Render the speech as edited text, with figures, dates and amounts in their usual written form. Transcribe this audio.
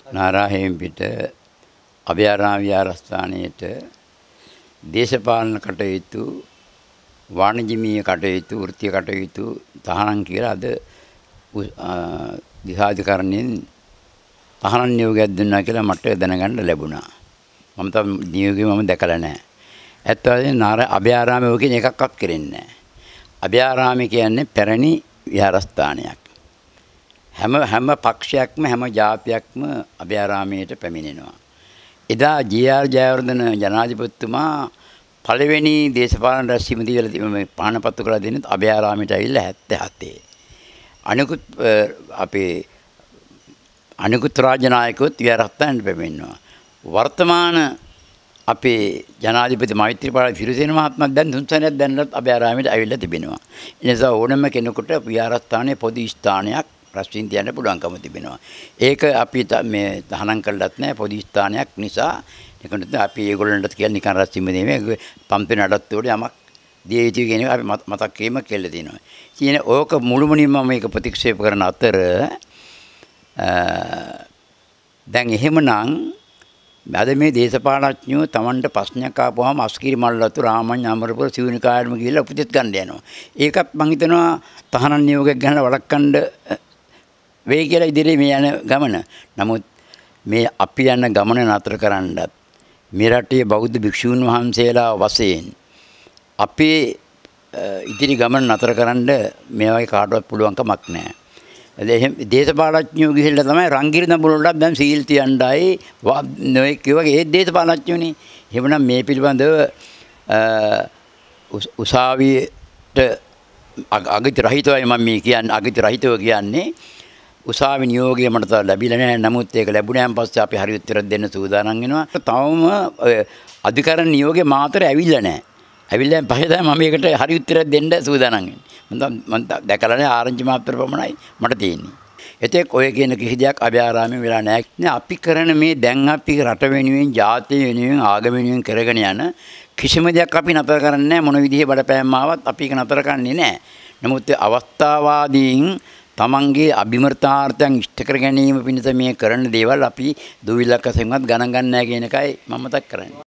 නාරාහෙම්පිට අභයාරාම විහාරස්ථානයේට දේශපාලන කටයුතු වාණිජමය කටයුතු වෘත්තීය කටයුතු තහනම් කියලා අද දිහාධිකරණයෙන් තහනම් නියෝගයක් දුන්නා කියලා මට දැනගන්න ලැබුණා. මම තාම නියෝගය දැකලා නැහැ. ඇත්ත වශයෙන්ම අභයාරාමයේ ඔය කියන එකක්වත් කරෙන්නේ නැහැ. අභයාරාමය කියන්නේ පැරණි විහාරස්ථානයක්. හැම පක්ෂයක්ම හැම ජාතියක්ම අභයාරාමයට පැමිණෙනවා. එදා ජී.ආර්. ජයවර්ධන ජනාධිපතිතුමා පළවෙනි දේශපාලන රැස්වීමදී වෙලා පානපත්තු කරලා දෙන්නේ අභයාරාමයට ඇවිල්ලා 77. අනිකුත් රාජ්‍ය නායකයෝත් විහාරස්ථානයට පැමිණෙනවා. වර්තමාන අපේ ජනාධිපති මෛත්‍රීපාල සිරිසේන මහත්මයා දැන් 3 සැරයක් දැන්වත් අභයාරාමයට ඇවිල්ලා තිබෙනවා. ඒ නිසා ඕනම කෙනෙකුට විහාරස්ථානයේ පොදු ස්ථානයක් ප්‍රශ්නින් තියන්න පුළුවන්කම තිබෙනවා. ඒක අපි මේ තහනම් කළත් නැහැ පොදු ස්ථානයක් නිසා. ඒකට අපි ඒගොල්ලන්ට කියලා නිකන් රැස්වීම නෙමෙයි පම්පේ නඩත්තුවට යමක් දිය යුතුයි කියන එක අපි මතක් කිරීම කියලා තියෙනවා. ඉතින් ඕක මුළුමනින්ම මේක ප්‍රතික්ෂේප කරන අතර දැන් එහෙමනම් අද මේ දේශපාලඥයෝ Tamanට ප්‍රශ්නයක් ආපුවාම අස්කිරි මල්ලතු රාමඤ්ඤ අමරපුර සිවුනිකායටම ගිහිල්ලා උපදෙස් ගන්න යනවා. ඒකත් මම හිතනවා තහනම් නියෝගයක් ගන්න වළක්වන්න වෙයි කියලා ඉදිරියේ මේ යන ගමන. නමුත් මේ අපි යන ගමන නතර කරන්නත් මේ රටේ බෞද්ධ භික්ෂූන් වහන්සේලා වශයෙන් අපේ ඉදිරි ගමන නතර කරන්න මේ වගේ කාටවත් පුළුවන් කමක් නැහැ. එහෙනම් දේශපාලඥයෝ ගිහිල්ලා තමයි රංගිරි දඹුලට දැන් සීල් තියන්නයි නොයි කියවගේ ඒ දේශපාලඥයෝනේ. එහෙමනම් මේ පිළිබඳව උසාවියට අගති රහිතවයි මම මේ කියන්නේ අගති රහිතව කියන්නේ උසාවි නියෝගය මට ලැබිලා නැහැ. නමුත් ඒක ලැබුණාන් පස්සේ අපි හරි උත්තර දෙන්න සූදානම් වෙනවා. තවම අධිකරණ නියෝගේ මාතර ඇවිල්ලා නැහැ. ඇවිල්ලා පස්සේ තමයි මම මේකට හරි උත්තර දෙන්න සූදානම් වෙන්නේ. මම දැකලා නැහැ ආරංචි මාත්‍ර පමණයි මට තියෙන්නේ. එතෙක් ඔය කියන කිසි දෙයක් අභයාරාමයේ වෙලා නැහැ. අපි කරන මේ දැන් අපි රට වෙනුවෙන්, ජාතිය වෙනුවෙන්, ආගම වෙනුවෙන් කරගෙන යන කිසිම දෙයක් අපි නතර කරන්නේ නැහැ. මොන විදිහේ බලපෑම් ආවත් අපි ඒක නතර කරන්නේ නැහැ. නමුත් අවස්ථාවාදීන් තමන්ගේ අභිමතාර්ථයන් ඉෂ්ට කර ගැනීම පිණිස මේ කරන දේවල් අපි දුවිලක් වශයෙන්වත් ගණන් ගන්න නැහැ කියන එකයි මම මතක් කරන්නේ.